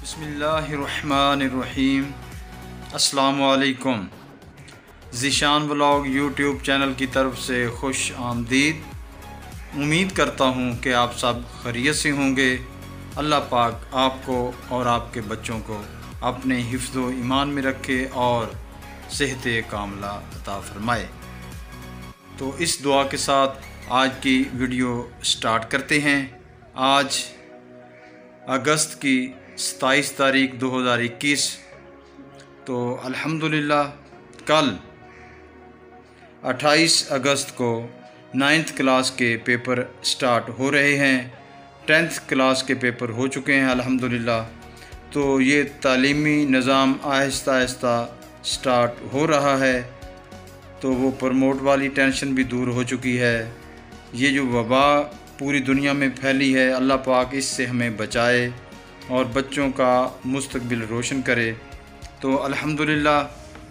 बिस्मिल्लाहिर्रहमानिर्रहीम। अस्सलामुअलैकुम। Zeeshan vlog YouTube channel की तरफ से खुश आमदीद। उम्मीद करता हूँ कि आप सब खैरियत से होंगे। अल्लाह पाक आपको और आपके बच्चों को अपने हिफ्ज़ व ईमान में रखे और सेहत कामला अता फ़रमाए। तो इस दुआ के साथ आज की वीडियो स्टार्ट करते हैं। आज अगस्त की 27 तारीख 2021। तो अल्हम्दुलिल्लाह कल 28 अगस्त को 9th क्लास के पेपर स्टार्ट हो रहे हैं। 10th क्लास के पेपर हो चुके हैं अल्हम्दुलिल्लाह। तो ये तालीमी निज़ाम आहिस्ता आहिस्ता स्टार्ट हो रहा है। तो वो प्रमोट वाली टेंशन भी दूर हो चुकी है। ये जो वबा पूरी दुनिया में फैली है, अल्लाह पाक इससे हमें बचाए और बच्चों का मुस्तकबिल रोशन करे। तो अल्हम्दुलिल्लाह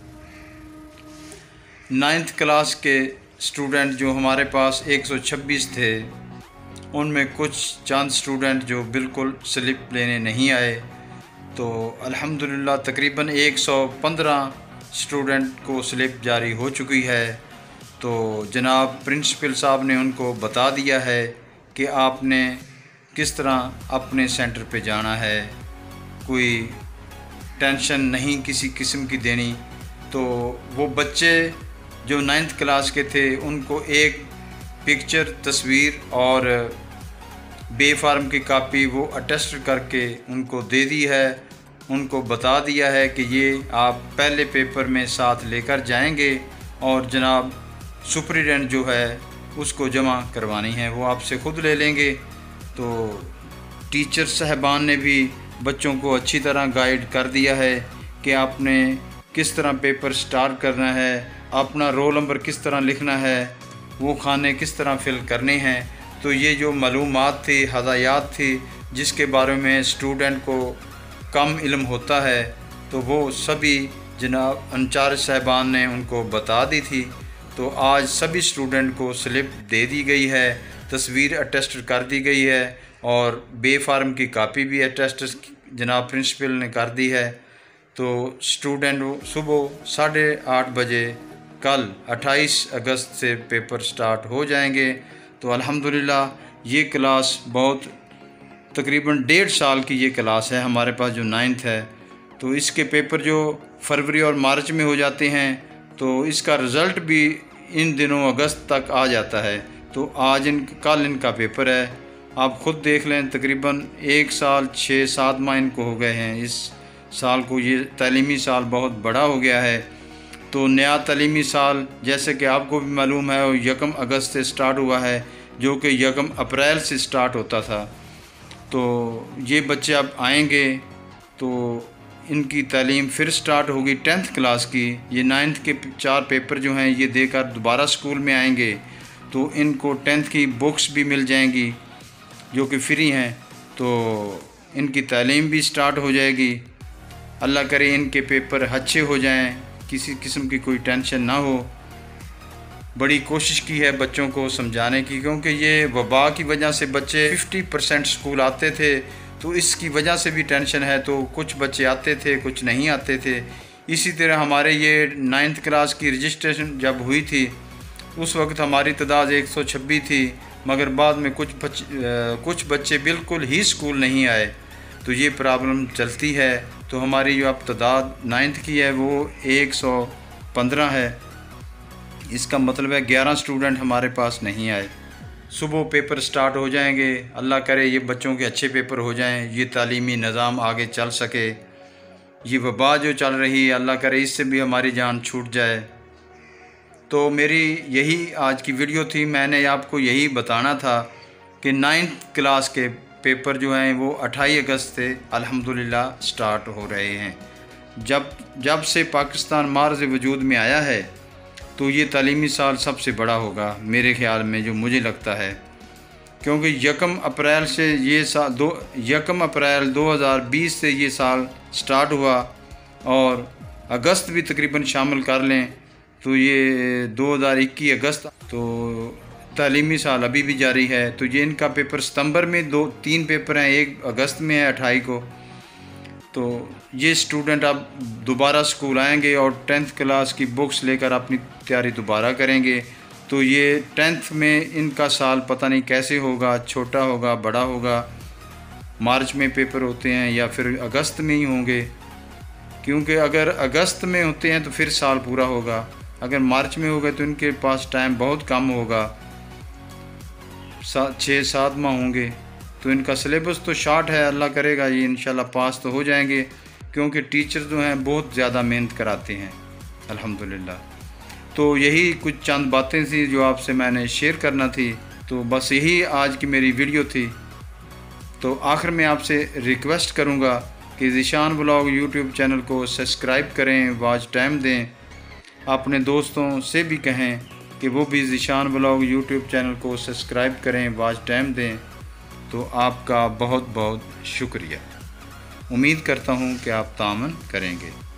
9th क्लास के स्टूडेंट जो हमारे पास 126 थे, उनमें कुछ चंद स्टूडेंट जो बिल्कुल स्लिप लेने नहीं आए। तो अल्हम्दुलिल्लाह तकरीबन 115 स्टूडेंट को स्लिप जारी हो चुकी है। तो जनाब प्रिंसिपल साहब ने उनको बता दिया है कि आपने किस तरह अपने सेंटर पे जाना है, कोई टेंशन नहीं किसी किस्म की देनी। तो वो बच्चे जो 9th क्लास के थे उनको एक पिक्चर तस्वीर और बे फार्म की कापी वो अटेस्ट करके उनको दे दी है। उनको बता दिया है कि ये आप पहले पेपर में साथ लेकर जाएंगे और जनाब सुपरिटेंडेंट जो है उसको जमा करवानी है, वो आपसे ख़ुद ले लेंगे। तो टीचर साहबान ने भी बच्चों को अच्छी तरह गाइड कर दिया है कि आपने किस तरह पेपर स्टार्ट करना है, अपना रोल नंबर किस तरह लिखना है, वो खाने किस तरह फिल करने हैं। तो ये जो मालूमात थी, हदायत थी, जिसके बारे में स्टूडेंट को कम इल्म होता है, तो वो सभी जनाब इंचार्ज साहबान ने उनको बता दी थी। तो आज सभी स्टूडेंट को स्लिप दे दी गई है, तस्वीर अटेस्ट कर दी गई है और बे फार्म की कापी भी अटेस्ट जनाब प्रिंसिपल ने कर दी है। तो स्टूडेंट सुबह 8:30 बजे कल 28 अगस्त से पेपर स्टार्ट हो जाएंगे। तो अल्हम्दुलिल्लाह ये क्लास बहुत तकरीबन 1.5 साल की ये क्लास है हमारे पास जो 9th है। तो इसके पेपर जो फरवरी और मार्च में हो जाते हैं, तो इसका रिज़ल्ट भी इन दिनों अगस्त तक आ जाता है। तो आज कल इनका पेपर है, आप ख़ुद देख लें। तकरीबन 1 साल 6-7 माह इनको हो गए हैं। इस साल को ये तालीमी साल बहुत बड़ा हो गया है। तो नया तालीमी साल जैसे कि आपको भी मालूम है वो 1 अगस्त से स्टार्ट हुआ है, जो कि 1 अप्रैल से स्टार्ट होता था। तो ये बच्चे अब आएंगे तो इनकी तालीम फिर स्टार्ट होगी 10th क्लास की। ये 9th के 4 पेपर जो हैं ये देकर दोबारा स्कूल में आएंगे। तो इनको 10th की बुक्स भी मिल जाएंगी जो कि फ्री हैं। तो इनकी तालीम भी स्टार्ट हो जाएगी। अल्लाह करे इनके पेपर अच्छे हो जाएं, किसी किस्म की कोई टेंशन ना हो। बड़ी कोशिश की है बच्चों को समझाने की, क्योंकि ये वबा की वजह से बच्चे 50% स्कूल आते थे, तो इसकी वजह से भी टेंशन है। तो कुछ बच्चे आते थे, कुछ नहीं आते थे। इसी तरह हमारे ये 9th क्लास की रजिस्ट्रेशन जब हुई थी उस वक्त हमारी तादाद 126 थी, मगर बाद में कुछ बच्चे बिल्कुल ही स्कूल नहीं आए। तो ये प्रॉब्लम चलती है। तो हमारी जो अब तादाद 9th की है वो 115 है। इसका मतलब है 11 स्टूडेंट हमारे पास नहीं आए। सुबह पेपर स्टार्ट हो जाएंगे। अल्लाह करे ये बच्चों के अच्छे पेपर हो जाएं, ये तालीमी निज़ाम आगे चल सके। ये वबा जो चल रही है अल्लाह करे इससे भी हमारी जान छूट जाए। तो मेरी यही आज की वीडियो थी। मैंने आपको यही बताना था कि 9th क्लास के पेपर जो हैं वो 28 अगस्त से अल्हम्दुलिल्लाह स्टार्ट हो रहे हैं। जब से पाकिस्तान मार्ज़ वजूद में आया है तो ये तालीमी साल सबसे बड़ा होगा मेरे ख़्याल में, जो मुझे लगता है। क्योंकि 1 अप्रैल से ये साल 1 अप्रैल 2020 से ये साल स्टार्ट हुआ और अगस्त भी तकरीबन शामिल कर लें तो ये 2021 अगस्त। तो तालीमी साल अभी भी जारी है। तो ये इनका पेपर सितंबर में 2-3 पेपर हैं, एक अगस्त में है 28 को। तो ये स्टूडेंट अब दोबारा स्कूल आएंगे और 10th क्लास की बुक्स लेकर अपनी तैयारी दोबारा करेंगे। तो ये 10th में इनका साल पता नहीं कैसे होगा, छोटा होगा, बड़ा होगा। मार्च में पेपर होते हैं या फिर अगस्त में ही होंगे, क्योंकि अगर अगस्त में होते हैं तो फिर साल पूरा होगा, अगर मार्च में होगा तो इनके पास टाइम बहुत कम होगा, 6-7 माह होंगे। तो इनका सिलेबस तो शॉर्ट है, अल्लाह करेगा ये इंशाल्लाह पास तो हो जाएंगे, क्योंकि टीचर जो हैं बहुत ज़्यादा मेहनत कराते हैं अल्हम्दुलिल्लाह। तो यही कुछ चंद बातें थी जो आपसे मैंने शेयर करना थी। तो बस यही आज की मेरी वीडियो थी। तो आखिर में आपसे रिक्वेस्ट करूँगा कि ज़ीशान व्लॉग यूट्यूब चैनल को सब्सक्राइब करें, वॉच टाइम दें, अपने दोस्तों से भी कहें कि वो भी ज़ीशान व्लॉग यूट्यूब चैनल को सब्सक्राइब करें, वॉच टाइम दें। तो आपका बहुत बहुत शुक्रिया। उम्मीद करता हूँ कि आप तामन करेंगे।